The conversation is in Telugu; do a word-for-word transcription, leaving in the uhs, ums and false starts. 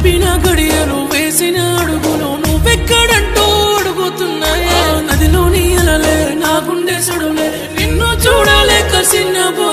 చెప్పిన గడియలు వేసిన అడుగులు నువ్వెక్కడంటూ అడుగుతున్నాయే నదిలోని అలలే నా గుండె సడులే నిన్ను చూడలేక చిన్నబో